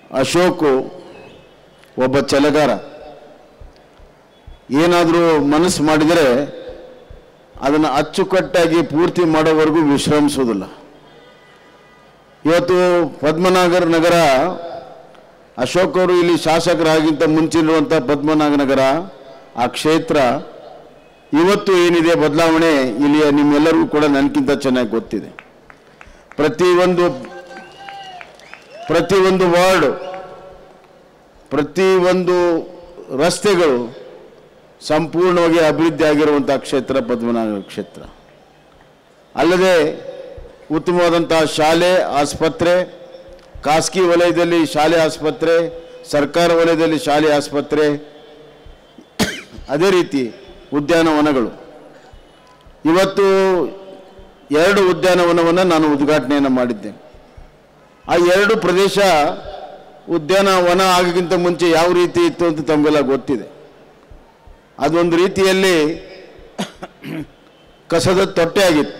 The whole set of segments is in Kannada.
ಅಶೋಕ್ ಒಬ್ಬ ಛಲಗಾರ. ಏನಾದರೂ ಮನಸ್ಸು ಮಾಡಿದರೆ ಅದನ್ನು ಅಚ್ಚುಕಟ್ಟಾಗಿ ಪೂರ್ತಿ ಮಾಡೋವರೆಗೂ ವಿಶ್ರಮಿಸೋದಿಲ್ಲ. ಇವತ್ತು ಪದ್ಮನಾಭ ನಗರ ಅಶೋಕ್ ಅವರು ಇಲ್ಲಿ ಶಾಸಕರಾಗಿಂತ ಮುಂಚಿರುವಂಥ ಪದ್ಮನಾಭ ನಗರ ಆ ಕ್ಷೇತ್ರ ಇವತ್ತು ಏನಿದೆ ಬದಲಾವಣೆ ಇಲ್ಲಿಯ ನಿಮ್ಮೆಲ್ಲರಿಗೂ ಕೂಡ ನನಗಿಂತ ಚೆನ್ನಾಗಿ ಗೊತ್ತಿದೆ. ಪ್ರತಿಯೊಂದು ವಾರ್ಡ್, ಪ್ರತಿಯೊಂದು ರಸ್ತೆಗಳು ಸಂಪೂರ್ಣವಾಗಿ ಅಭಿವೃದ್ಧಿ ಆಗಿರುವಂಥ ಕ್ಷೇತ್ರ ಪದ್ಮನಾಭ ಕ್ಷೇತ್ರ. ಅಲ್ಲದೆ ಉತ್ತಮವಾದಂಥ ಶಾಲೆ, ಆಸ್ಪತ್ರೆ, ಖಾಸಗಿ ವಲಯದಲ್ಲಿ ಶಾಲೆ ಆಸ್ಪತ್ರೆ, ಸರ್ಕಾರ ವಲಯದಲ್ಲಿ ಶಾಲೆ ಆಸ್ಪತ್ರೆ, ಅದೇ ರೀತಿ ಉದ್ಯಾನವನಗಳು. ಇವತ್ತು 2 ಉದ್ಯಾನವನವನ್ನು ನಾನು ಉದ್ಘಾಟನೆಯನ್ನು ಮಾಡಿದ್ದೇನೆ. ಆ 2 ಪ್ರದೇಶ ಉದ್ಯಾನವನ ಆಗೋಕ್ಕಿಂತ ಮುಂಚೆ ಯಾವ ರೀತಿ ಇತ್ತು ಅಂತ ತಮಗೆಲ್ಲ ಗೊತ್ತಿದೆ. ಅದೊಂದು ರೀತಿಯಲ್ಲಿ ಕಸದ ತೊಟ್ಟೆ ಆಗಿತ್ತು.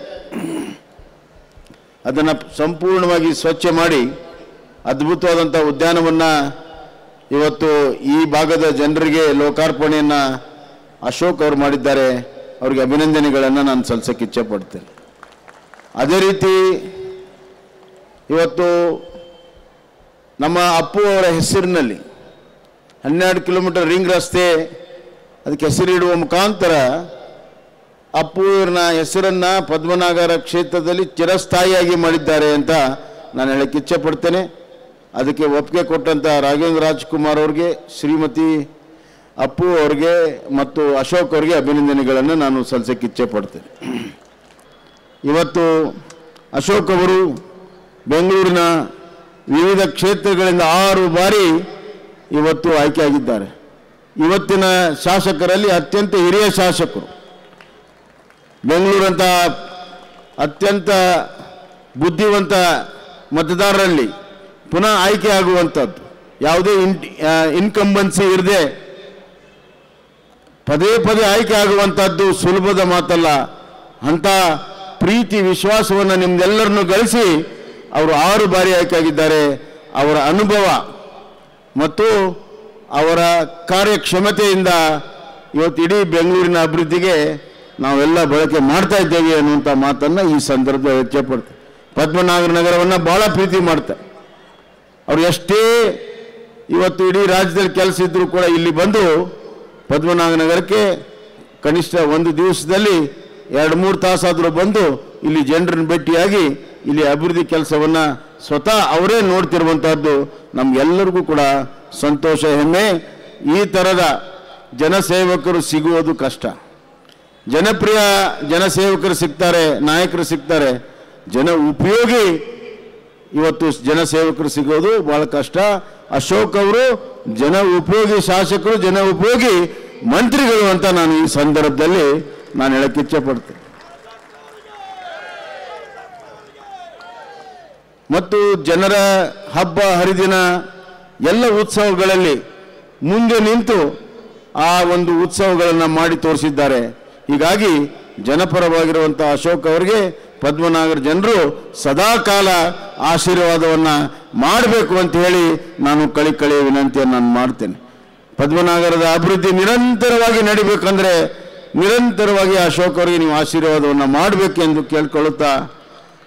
ಅದನ್ನು ಸಂಪೂರ್ಣವಾಗಿ ಸ್ವಚ್ಛ ಮಾಡಿ ಅದ್ಭುತವಾದಂಥ ಉದ್ಯಾನವನ್ನು ಇವತ್ತು ಈ ಭಾಗದ ಜನರಿಗೆ ಲೋಕಾರ್ಪಣೆಯನ್ನು ಅಶೋಕ್ ಅವರು ಮಾಡಿದ್ದಾರೆ. ಅವರಿಗೆ ಅಭಿನಂದನೆಗಳನ್ನು ನಾನು ಸಲ್ಲಿಸಕ್ಕೆ ಇಚ್ಛೆಪಡ್ತೇನೆ. ಅದೇ ರೀತಿ ಇವತ್ತು ನಮ್ಮ ಅಪ್ಪು ಅವರ ಹೆಸರಿನಲ್ಲಿ 12 ಕಿಲೋಮೀಟರ್ ರಿಂಗ್ ರಸ್ತೆ ಅದಕ್ಕೆ ಹೆಸರಿಡುವ ಮುಖಾಂತರ ಅಪ್ಪುವಿನ ಹೆಸರನ್ನು ಪದ್ಮನಾಭರ ಕ್ಷೇತ್ರದಲ್ಲಿ ಚಿರಸ್ಥಾಯಿಯಾಗಿ ಮಾಡಿದ್ದಾರೆ ಅಂತ ನಾನು ಹೇಳಕ್ಕೆ ಇಚ್ಛೆಪಡ್ತೇನೆ. ಅದಕ್ಕೆ ಒಪ್ಪಿಗೆ ಕೊಟ್ಟಂಥ ರಾಘವೇಂದ್ರ ರಾಜ್ಕುಮಾರ್ ಅವ್ರಿಗೆ, ಶ್ರೀಮತಿ ಅಪ್ಪು ಅವ್ರಿಗೆ ಮತ್ತು ಅಶೋಕ್ ಅವ್ರಿಗೆ ಅಭಿನಂದನೆಗಳನ್ನು ನಾನು ಸಲ್ಲಿಸಕ್ಕೆ ಇಚ್ಛೆಪಡ್ತೇನೆ. ಇವತ್ತು ಅಶೋಕ್ ಅವರು ಬೆಂಗಳೂರಿನ ವಿವಿಧ ಕ್ಷೇತ್ರಗಳಿಂದ 6 ಬಾರಿ ಇವತ್ತು ಆಯ್ಕೆಯಾಗಿದ್ದಾರೆ. ಇವತ್ತಿನ ಶಾಸಕರಲ್ಲಿ ಅತ್ಯಂತ ಹಿರಿಯ ಶಾಸಕರು. ಬೆಂಗಳೂರಂಥ ಅತ್ಯಂತ ಬುದ್ಧಿವಂತ ಮತದಾರರಲ್ಲಿ ಪುನಃ ಆಯ್ಕೆ ಆಗುವಂಥದ್ದು, ಯಾವುದೇ ಇನ್ಕಂಬನ್ಸಿ ಇರದೆ ಪದೇ ಪದೇ ಆಯ್ಕೆ ಆಗುವಂಥದ್ದು ಸುಲಭದ ಮಾತಲ್ಲ. ಅಂಥ ಪ್ರೀತಿ ವಿಶ್ವಾಸವನ್ನು ನಿಮ್ದೆಲ್ಲರನ್ನು ಗಳಿಸಿ ಅವರು 6 ಬಾರಿ ಆಯ್ಕೆ ಆಗಿದ್ದಾರೆ. ಅವರ ಅನುಭವ ಮತ್ತು ಅವರ ಕಾರ್ಯಕ್ಷಮತೆಯಿಂದ ಇವತ್ತು ಇಡೀ ಬೆಂಗಳೂರಿನ ಅಭಿವೃದ್ಧಿಗೆ ನಾವೆಲ್ಲ ಬಳಕೆ ಮಾಡ್ತಾ ಇದ್ದೇವೆ ಅನ್ನುವಂಥ ಮಾತನ್ನು ಈ ಸಂದರ್ಭದಲ್ಲಿ ಇಚ್ಛೆಪಡ್ತಾರೆ. ಪದ್ಮನಾಭ ನಗರವನ್ನು ಭಾಳ ಪ್ರೀತಿ ಮಾಡ್ತಾರೆ. ಅವರು ಎಷ್ಟೇ ಇವತ್ತು ಇಡೀ ರಾಜ್ಯದಲ್ಲಿ ಕೆಲಸ ಇದ್ದರೂ ಕೂಡ ಇಲ್ಲಿ ಬಂದು ಪದ್ಮನಾಭ ನಗರಕ್ಕೆ ಕನಿಷ್ಠ ಒಂದು ದಿವಸದಲ್ಲಿ 2-3 ತಾಸಾದರೂ ಬಂದು ಇಲ್ಲಿ ಜನರನ್ನು ಭೇಟಿಯಾಗಿ ಇಲ್ಲಿ ಅಭಿವೃದ್ಧಿ ಕೆಲಸವನ್ನು ಸ್ವತಃ ಅವರೇ ನೋಡ್ತಿರುವಂಥದ್ದು ನಮಗೆಲ್ಲರಿಗೂ ಕೂಡ ಸಂತೋಷ, ಹೆಮ್ಮೆ. ಈ ಥರದ ಜನಸೇವಕರು ಸಿಗುವುದು ಕಷ್ಟ. ಜನಪ್ರಿಯ ಜನಸೇವಕರು ಸಿಗ್ತಾರೆ, ನಾಯಕರು ಸಿಗ್ತಾರೆ. ಜನ ಉಪಯೋಗಿ ಇವತ್ತು ಜನಸೇವಕರು ಸಿಗೋದು ಭಾಳ ಕಷ್ಟ. ಅಶೋಕ್ ಅವರು ಜನ ಉಪಯೋಗಿ ಶಾಸಕರು, ಜನ ಉಪಯೋಗಿ ಮಂತ್ರಿಗಳು ಅಂತ ನಾನು ಈ ಸಂದರ್ಭದಲ್ಲಿ ನಾನು ಹೇಳಕ್ಕೆ ಇಚ್ಛೆಪಡ್ತೇನೆ. ಮತ್ತು ಜನರ ಹಬ್ಬ ಹರಿದಿನ ಎಲ್ಲ ಉತ್ಸವಗಳಲ್ಲಿ ಮುಂದೆ ನಿಂತು ಆ ಒಂದು ಉತ್ಸವಗಳನ್ನು ಮಾಡಿ ತೋರಿಸಿದ್ದಾರೆ. ಹೀಗಾಗಿ ಜನಪರವಾಗಿರುವಂಥ ಅಶೋಕ್ ಅವರಿಗೆ ಪದ್ಮನಾಭರ ಜನರು ಸದಾಕಾಲ ಆಶೀರ್ವಾದವನ್ನು ಮಾಡಬೇಕು ಅಂತ ಹೇಳಿ ನಾನು ಕಳಿಕಳಿಯ ವಿನಂತಿಯನ್ನು ನಾನು ಮಾಡ್ತೇನೆ. ಪದ್ಮನಾಭರದ ಅಭಿವೃದ್ಧಿ ನಿರಂತರವಾಗಿ ನಡಿಬೇಕಂದ್ರೆ ನಿರಂತರವಾಗಿ ಅಶೋಕ್ ಅವರಿಗೆ ನೀವು ಆಶೀರ್ವಾದವನ್ನು ಮಾಡಬೇಕೆಂದು ಕೇಳ್ಕೊಳ್ಳುತ್ತಾ